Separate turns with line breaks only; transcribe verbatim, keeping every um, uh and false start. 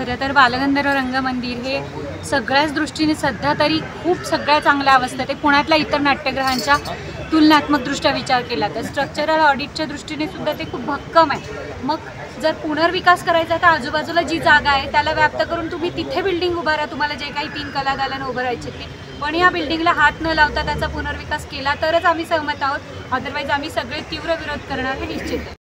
खरं तर बालगंधर्व रंगमंदिर हे सगळ्याच दृष्टीने सध्या तरी खूप सगळ्या चांगल्या अवस्थेत आहे. पुण्यातल्या इतर नाट्यगृहांच्या तुलनात्मकदृष्ट्या विचार केला तर स्ट्रक्चरल ऑडिटच्या दृष्टीने सुद्धा ते खूप भक्कम आहे. मग जर पुनर्विकास करायचा तर आजूबाजूला जी जागा आहे त्याला व्याप्त करून तुम्ही तिथे बिल्डिंग उभारा, तुम्हाला जे काही तीन कलादालन उभं राहायचे ते. पण या बिल्डिंगला हात न लावता त्याचा पुनर्विकास केला तरच आम्ही सहमत आहोत. अदरवाईज आम्ही सगळे तीव्र विरोध करणार हे निश्चित आहे.